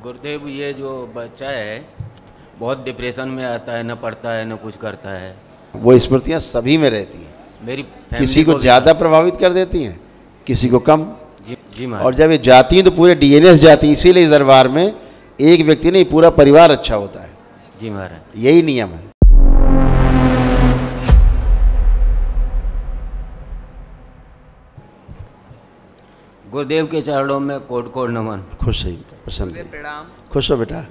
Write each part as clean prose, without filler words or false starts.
गुरुदेव, ये जो बच्चा है बहुत डिप्रेशन में आता है, न पढ़ता है न कुछ करता है। वो स्मृतियाँ सभी में रहती हैं। मेरी किसी को ज़्यादा प्रभावित कर देती हैं, किसी को कम। जी महाराज। और जब ये जाती हैं तो पूरे डीएनए से जाती हैं। इसीलिए इस दरबार में एक व्यक्ति नहीं, पूरा परिवार अच्छा होता है। जी महाराज। यही नियम है। गुरुदेव के चरणों में कोट कोट नमन। खुश है, प्रसन्न है। प्रणाम। खुश हो बेटा,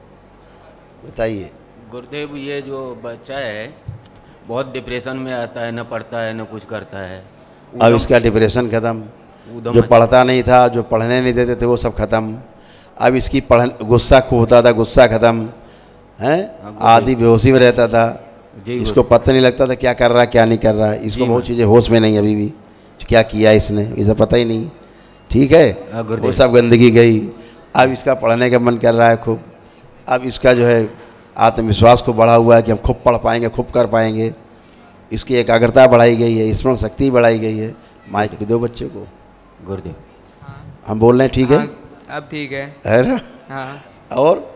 बताइए। गुरुदेव, ये जो बच्चा है बहुत डिप्रेशन में आता है, न पढ़ता है न कुछ करता है। अब इसका डिप्रेशन खत्म। जो पढ़ता नहीं था, जो पढ़ने नहीं देते थे, वो सब खत्म। अब इसकी गुस्सा खूब होता था, गुस्सा खत्म है। आधी बेहोशी में रहता था, इसको पता नहीं लगता था क्या कर रहा है क्या नहीं कर रहा है। इसको बहुत चीज़ें होश में नहीं, अभी भी क्या किया इसने इसे पता ही नहीं। ठीक है, वो सब गंदगी गई। अब इसका पढ़ने का मन कर रहा है खूब। अब इसका जो है आत्मविश्वास को बढ़ा हुआ है कि हम खूब पढ़ पाएंगे, खूब कर पाएंगे। इसकी एकाग्रता बढ़ाई गई है, स्मरण शक्ति बढ़ाई गई है। माइक भी दो बच्चे को। गुरुदेव हम बोल रहे हैं, ठीक है? अब ठीक है ना? हाँ। और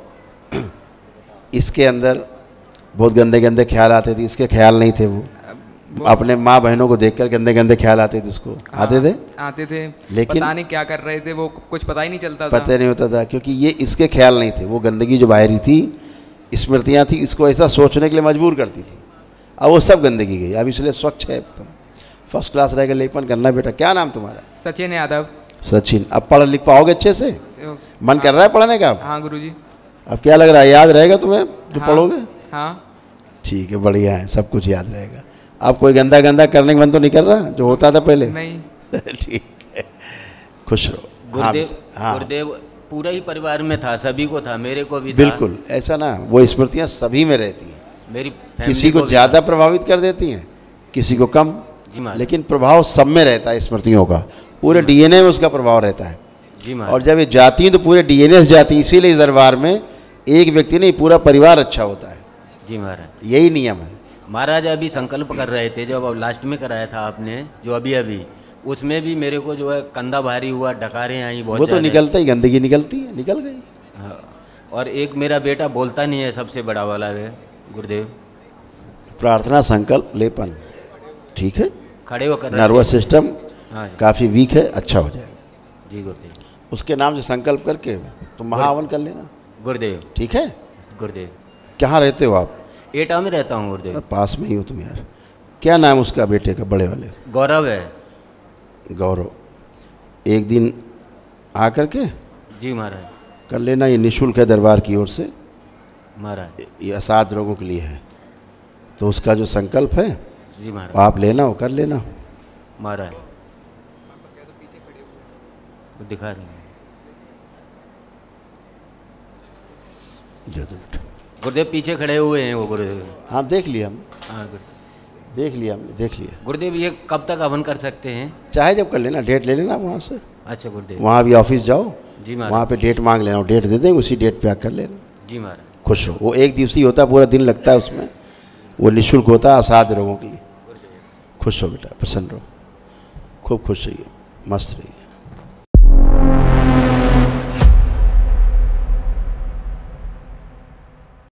इसके अंदर बहुत गंदे गंदे ख्याल आते थे, इसके ख्याल नहीं थे। वो अपने माँ बहनों को देखकर गंदे गंदे ख्याल आते थे इसको। आते थे? आते थे, लेकिन पता नहीं क्या कर रहे थे, वो कुछ पता ही नहीं चलता था। पता नहीं होता था, क्योंकि ये इसके ख्याल नहीं थे। वो गंदगी जो बाहरी थी, स्मृतियाँ थी, इसको ऐसा सोचने के लिए मजबूर करती थी। अब वो सब गंदगी गई। अब इसलिए स्वच्छ है एकदम, फर्स्ट क्लास रहेगा। लेपन करना बेटा। क्या नाम तुम्हारा? सचिन यादव। सचिन। अब पढ़ लिख पाओगे अच्छे से? मन कर रहा है पढ़ने का? हाँ गुरुजी। अब क्या लग रहा है, याद रहेगा तुम्हें जो पढ़ोगे? हाँ। ठीक है, बढ़िया है, सब कुछ याद रहेगा। अब कोई गंदा गंदा करने का मन तो नहीं कर रहा जो होता था पहले? नहीं। ठीक है, खुश रहो। गुरुदेव, हाँ। गुरुदेव पूरा ही परिवार में था, सभी को था, मेरे को भी था। बिल्कुल ऐसा ना, वो स्मृतियाँ सभी में रहती हैं। मेरी किसी को ज़्यादा प्रभावित कर देती हैं, किसी को कम। लेकिन प्रभाव सब में रहता है स्मृतियों का। पूरे डीएनए में उसका प्रभाव रहता है। जी। और जब ये जाती हैं तो पूरे डीएनए से जाती हैं। इसीलिए इस दरबार में एक व्यक्ति नहीं, पूरा परिवार अच्छा होता है। जी महाराज। यही नियम है। महाराज अभी संकल्प कर रहे थे, जब अब लास्ट में कराया था आपने, जो अभी उसमें भी मेरे को जो है कंधा भारी हुआ, डकारें आई बहुत। वो तो निकलता ही, गंदगी निकलती है, निकल गई। हाँ। और एक मेरा बेटा बोलता नहीं है, सबसे बड़ा वाला है गुरुदेव। प्रार्थना, संकल्प, लेपन, ठीक है। खड़े होकर नर्वस सिस्टम हाँ काफ़ी वीक है, अच्छा हो जाएगा। जी गुरुदेव। उसके नाम से संकल्प करके तो महाहवन कर लेना। गुरुदेव। ठीक है गुरुदेव। कहाँ रहते हो आप? एटा में रहता हूँ गुरुदेव। पास में ही हो तुम यार। क्या नाम उसका बेटे का, बड़े वाले? गौरव है। गौरव। एक दिन आकर के जी महाराज कर लेना। ये निःशुल्क है दरबार की ओर से महाराज। ये असाध लोगों के लिए है। तो उसका जो संकल्प है जी महाराज, आप लेना, वो कर लेना महाराज। वो दिखा रहे हैं। दे दो बेटा। गुरुदेव पीछे खड़े हुए हैं वो गुरुदेव। हाँ देख लिया हम, हाँ गुरुदेव, देख लिया हमने, देख लिया। गुरुदेव ये कब तक हवन कर सकते हैं? चाहे जब कर लेना, डेट ले लेना वहाँ से। अच्छा गुरुदेव। वहाँ भी ऑफिस जाओ, जी महाराज। वहाँ पे डेट मांग लेना, डेट दे देंगे, उसी डेट पे कर लेना। जी महाराज। खुश हो। वो एक दिवसीय होता है, पूरा दिन लगता है उसमें। वो निःशुल्क होता है असाध्य रोगों के लिए। खुश हो बेटा, प्रसन्न रहो, खूब खुश रहिए, मस्त रहिए।